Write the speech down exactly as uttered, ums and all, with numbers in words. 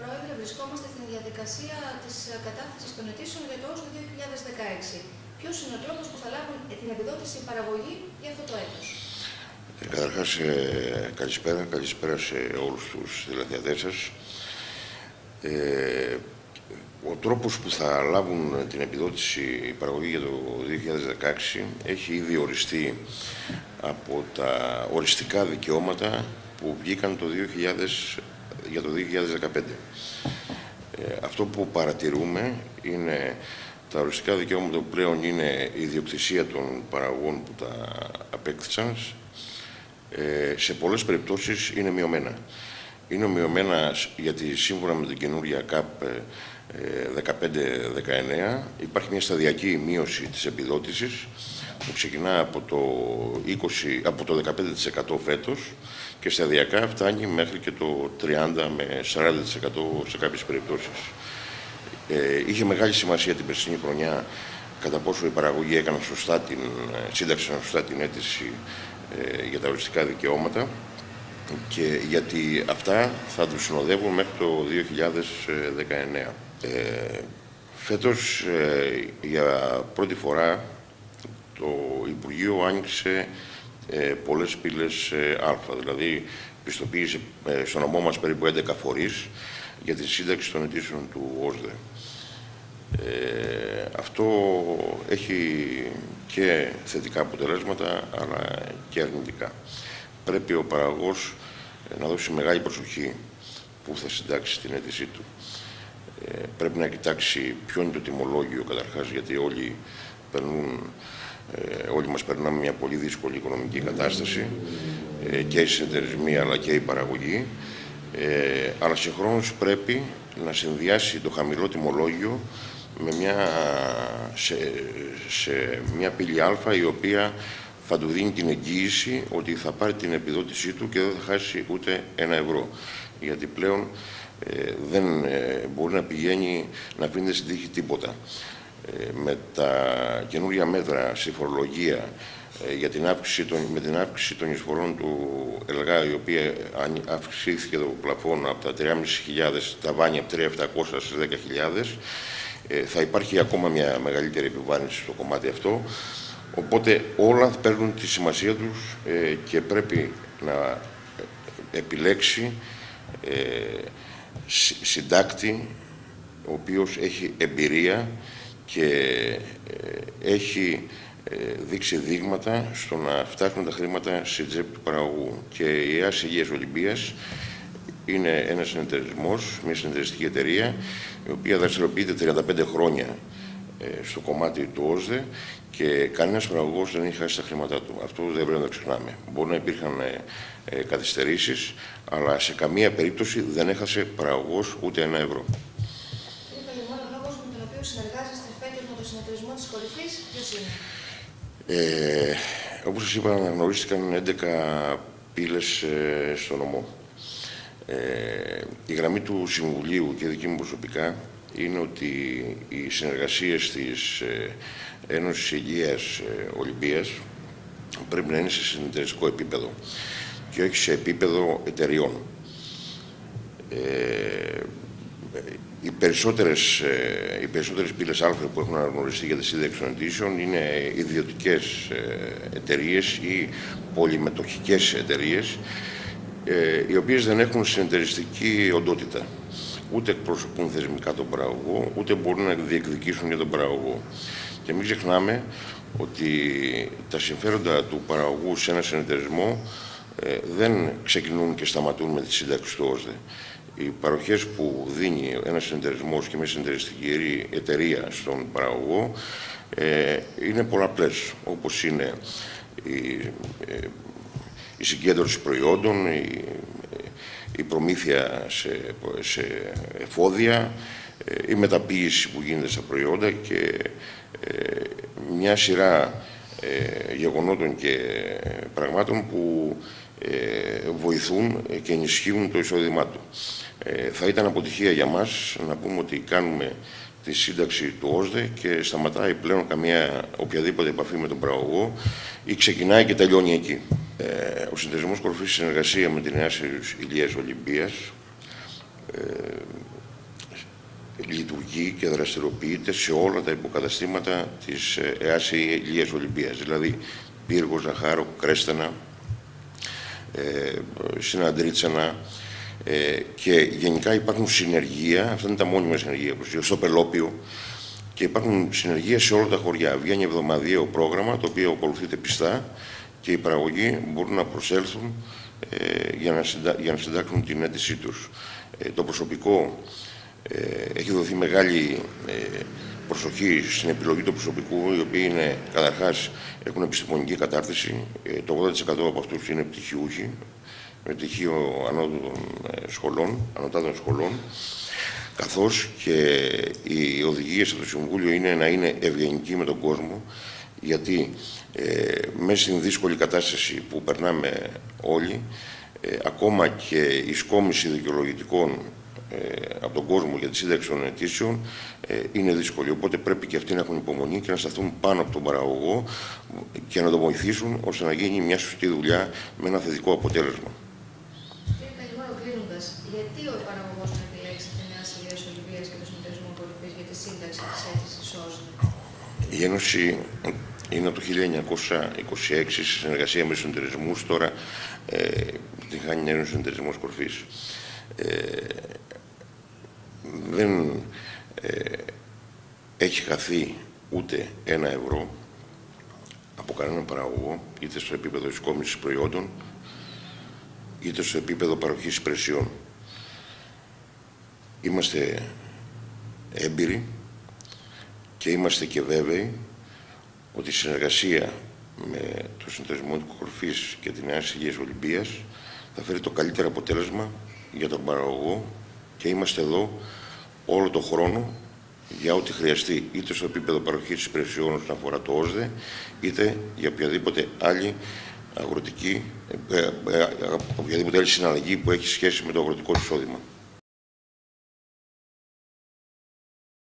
Πρόεδρε, βρισκόμαστε στην διαδικασία της κατάθεσης των αιτήσεων για το ΟΣΔΕ δύο χιλιάδες δεκαέξι. Ποιος είναι ο τρόπος που θα λάβουν την επιδότηση παραγωγή για αυτό το έτος? Ε, καταρχάς, ε, καλησπέρα. Καλησπέρα σε όλους τους τηλεθεατές σας. Ε, ο τρόπος που θα λάβουν την επιδότηση παραγωγή για το δύο χιλιάδες δεκαέξι έχει ήδη οριστεί από τα οριστικά δικαιώματα που βγήκαν το δύο χιλιάδες, για το δύο χιλιάδες δεκαπέντε. Ε, αυτό που παρατηρούμε είναι τα οριστικά δικαιώματα που πλέον είναι η ιδιοκτησία των παραγωγών που τα απέκτησαν, ε, σε πολλές περιπτώσεις είναι μειωμένα. Είναι μειωμένα γιατί σύμφωνα με την καινούργια ΚΑΠ δεκαπέντε δεκαεννέα υπάρχει μια σταδιακή μείωση της επιδότησης που ξεκινά από το, είκοσι, από το δεκαπέντε τοις εκατό φέτος και σταδιακά φτάνει μέχρι και το τριάντα με σαράντα τοις εκατό σε κάποιες περιπτώσεις. Ε, είχε μεγάλη σημασία την περσινή χρονιά κατά πόσο η παραγωγή έκανε σωστά την, σύνταξαν σωστά την αίτηση ε, για τα οριστικά δικαιώματα, και γιατί αυτά θα τους συνοδεύουν μέχρι το δύο χιλιάδες δεκαεννέα. Ε, φέτος, ε, για πρώτη φορά, το Υπουργείο άνοιξε ε, πολλές πύλες ε, Α, δηλαδή πιστοποίησε ε, στο νομό μας περίπου έντεκα φορείς για τη σύνταξη των αιτήσεων του ΟΣΔΕ. Ε, αυτό έχει και θετικά αποτελέσματα, αλλά και αρνητικά. Πρέπει ο παραγωγός να δώσει μεγάλη προσοχή που θα συντάξει την αίτησή του. Ε, πρέπει να κοιτάξει ποιο είναι το τιμολόγιο καταρχάς, γιατί όλοι, περνούν, ε, όλοι μας περνάμε μια πολύ δύσκολη οικονομική κατάσταση, ε, και οι συνεταιρισμοί αλλά και η παραγωγή, ε, αλλά συγχρόνως πρέπει να συνδυάσει το χαμηλό τιμολόγιο με μια, σε, σε μια πύλη Α, η οποία θα του δίνει την εγγύηση ότι θα πάρει την επιδότησή του και δεν θα χάσει ούτε ένα ευρώ. Γιατί πλέον ε, δεν ε, μπορεί να πηγαίνει να αφήνεται στην τύχη τίποτα. Ε, με τα καινούργια μέτρα στη φορολογία, ε, για την αύξηση των, με την αύξηση των εισφορών του ΕΛΓΑ, η οποία αυξήθηκε το πλαφόν από τα τρεις χιλιάδες πεντακόσια τα βάνια από τρεις χιλιάδες επτακόσια στις δέκα χιλιάδες, ε, θα υπάρχει ακόμα μια μεγαλύτερη επιβάρυνση στο κομμάτι αυτό. Οπότε όλα παίρνουν τη σημασία τους ε, και πρέπει να επιλέξει ε, συντάκτη ο οποίος έχει εμπειρία και ε, έχει ε, δείξει δείγματα στο να φτάσουν τα χρήματα στη τσέπη του παραγωγού. Και η ΕΑΣ Υγείας Ολυμπίας είναι ένας συνεταιρισμός, μια συνεταιριστική εταιρεία, η οποία δραστηριοποιείται τριάντα πέντε χρόνια στο κομμάτι του ΟΣΔΕ και κανένας παραγωγός δεν έχει χάσει τα χρήματά του. Αυτό δεν πρέπει να το ξεχνάμε. Μπορεί να υπήρχαν ε, καθυστερήσεις, αλλά σε καμία περίπτωση δεν έχασε παραγωγός ούτε ένα ευρώ. Κύριε Παλαιμόνα, ο λόγος με τον οποίο συνεργάζεστε φέτος με το συνεταιρισμό της κορυφής, ποιος είναι? Ε, όπως σας είπα, αναγνωρίστηκαν έντεκα πύλες ε, στο νομό. Ε, η γραμμή του Συμβουλίου και δική μου προσωπικά είναι ότι οι συνεργασίες της Ένωσης Υγείας Ολυμπίας πρέπει να είναι σε συνεταιριστικό επίπεδο και όχι σε επίπεδο εταιριών. Ε, οι, περισσότερες, οι περισσότερες πύλες Α που έχουν αναγνωριστεί για τη σύνταξη των αιτήσεων είναι ιδιωτικές εταιρείες ή πολυμετοχικές εταιρείες, οι οποίες δεν έχουν συνεταιριστική οντότητα. Ούτε εκπροσωπούν θεσμικά τον παραγωγό, ούτε μπορούν να διεκδικήσουν για τον παραγωγό. Και μην ξεχνάμε ότι τα συμφέροντα του παραγωγού σε ένα συνεταιρισμό ε, δεν ξεκινούν και σταματούν με τη σύνταξη του ΟΣΔΕ. Οι παροχές που δίνει ένας συνεταιρισμός και μια συνεταιριστική εταιρεία στον παραγωγό ε, είναι πολλαπλές, όπως είναι η, ε, η συγκέντρωση προϊόντων, η, η προμήθεια σε, σε εφόδια, η μεταποίηση που γίνεται στα προϊόντα και ε, μια σειρά ε, γεγονότων και πραγμάτων που ε, βοηθούν και ενισχύουν το εισόδημά του. Ε, θα ήταν αποτυχία για μας να πούμε ότι κάνουμε τη σύνταξη του ΟΣΔΕ και σταματάει πλέον καμία οποιαδήποτε επαφή με τον παραγωγό ή ξεκινάει και τελειώνει εκεί. Ε, ο συνεταιρισμός κορυφής, συνεργασία με την ΕΑΣ Υγείας Ολυμπίας, ε, λειτουργεί και δραστηριοποιείται σε όλα τα υποκαταστήματα της ΕΑΣΗ Ηλίας Ολυμπίας, δηλαδή Πύργο, Ζαχάρο, Κρέστενα, ε, Συναντρίτσανα, ε, και γενικά υπάρχουν συνεργεία, αυτά είναι τα μόνιμα συνεργεία, στο Πελόπιο, και υπάρχουν συνεργεία σε όλα τα χωριά. Βγαίνει εβδομαδιαίο πρόγραμμα, το οποίο ακολουθείται πιστά και οι παραγωγοί μπορούν να προσέλθουν ε, για, να συντα... για να συντάξουν την αίτησή τους. Ε, το προσωπικό ε, έχει δοθεί μεγάλη ε, προσοχή στην επιλογή του προσωπικού, οι οποίοι είναι, καταρχάς, έχουν επιστημονική κατάρτιση. Ε, το ογδόντα τοις εκατό από αυτούς είναι πτυχιούχοι, με πτυχίο ανώτατων σχολών, ανωτάτων σχολών, καθώς και οι οδηγίες από το Συμβούλιο είναι να είναι ευγενικοί με τον κόσμο, γιατί ε, μέσα στην δύσκολη κατάσταση που περνάμε όλοι, ε, ακόμα και η σκόμιση δικαιολογητικών ε, από τον κόσμο για τη σύνταξη των αιτήσεων ε, είναι δύσκολη. Οπότε πρέπει και αυτοί να έχουν υπομονή και να σταθούν πάνω από τον παραγωγό και να τον βοηθήσουν ώστε να γίνει μια σωστή δουλειά με ένα θετικό αποτέλεσμα. Κύριε Καλημάρο, κλείνοντας, γιατί ο παραγωγός να επιλέξει την ΕΑΣΗ Ηλίας Ολυμπίας και τον Συνεταιρισμό Κορυφής για τη σύνταξη της αίτησης ΩΣΔΕ? Η Ένωση είναι από το χίλια εννιακόσια είκοσι έξι σε συνεργασία με τους συνεταιρισμούς. Τώρα ε, την χάνει να είναι ο Συνεταιρισμός Κορυφής. Ε, δεν ε, έχει χαθεί ούτε ένα ευρώ από κανέναν παραγωγό, είτε στο επίπεδο εσκόμισης προϊόντων, είτε στο επίπεδο παροχής υπηρεσιών. Είμαστε έμπειροι και είμαστε και βέβαιοι ότι η συνεργασία με το Συνεταιρισμό Κορυφής και την ΕΑΣΗ Ηλίας Ολυμπίας θα φέρει το καλύτερο αποτέλεσμα για τον παραγωγό και είμαστε εδώ όλο τον χρόνο για ό,τι χρειαστεί, είτε στο επίπεδο παροχής υπηρεσιών όσον αφορά το ΩΣΔΕ, είτε για οποιαδήποτε άλλη αγροτική, ε, ε, ε, οποιαδήποτε άλλη συναλλαγή που έχει σχέση με το αγροτικό εισόδημα.